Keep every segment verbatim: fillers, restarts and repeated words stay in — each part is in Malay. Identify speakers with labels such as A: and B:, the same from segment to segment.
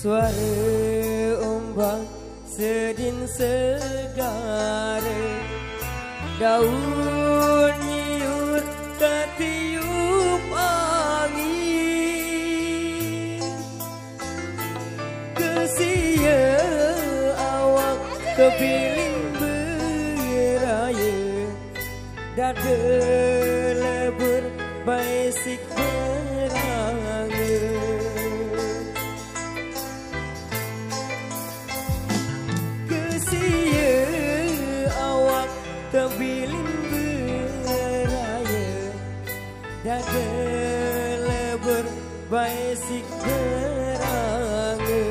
A: Suara ombak sedin segare, daun nyiur ketiup angin, kesia awak kepiling beraya, dada lebur baisik berangga. Tebilin beraya, dada lebur baisik berangga.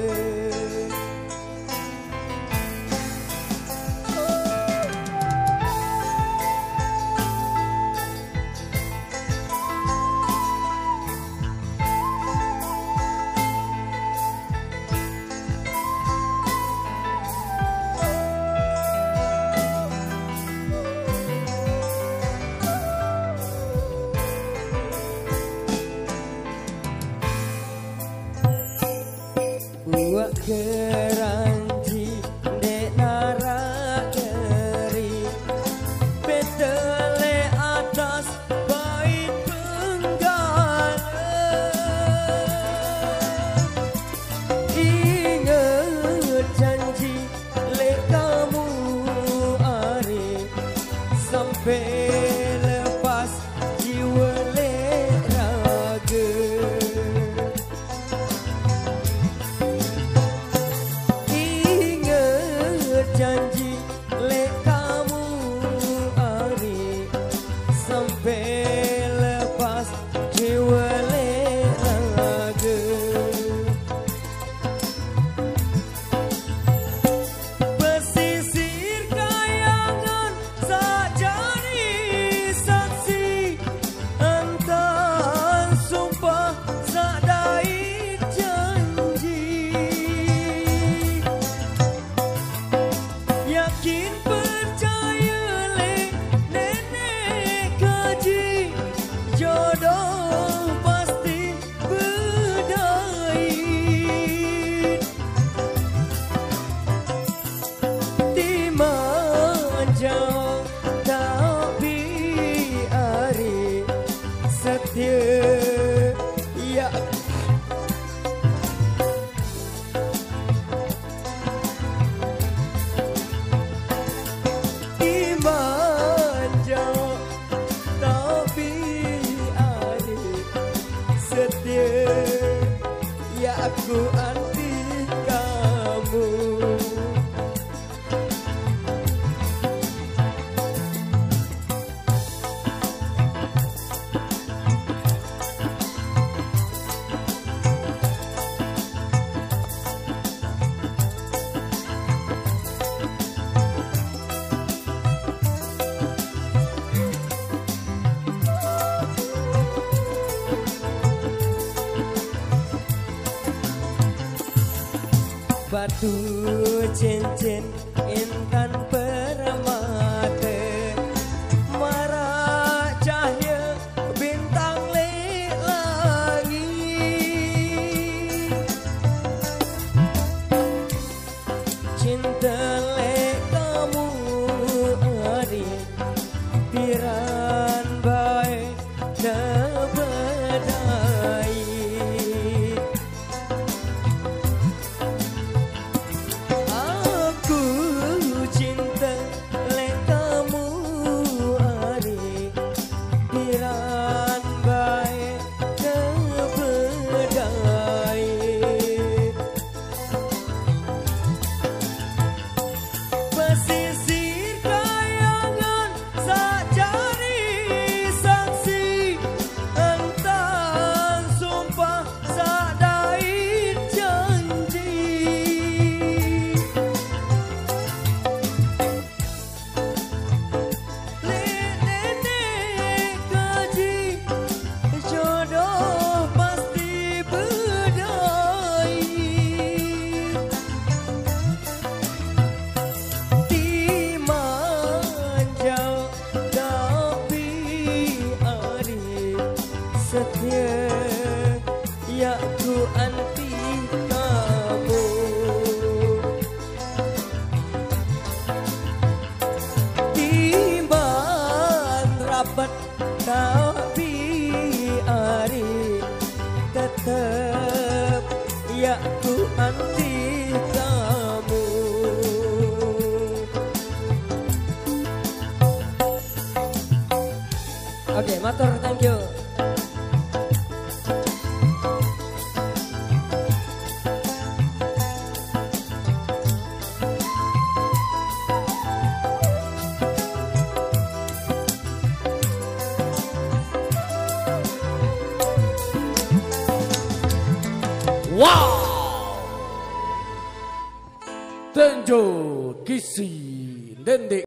A: Buat keranji dek narak keri, petele atas bait penggala. Ingat janji lek kamu ari, sampai lepas jiwa lek raga. Janji lek kamu ari, sampai lepas jiwa lek raga. Pesisir kayangan sajari saksi, antar sumpah sadai janji. Yakin percaya le nenek kaji, jodoh pasti berdait. Timan jauh tapi ari setia, ya ya aku anti kamu. Batu cincin intan permata, marak cahaya bintang le langit. Cinta le kamu ari, piran baik terbedai. Pesisir kayangan sajari sahabat tapi ari tetap ya ku anti kamu. Oke, matur, thank you.
B: Wow, Tenjo Kisi Dende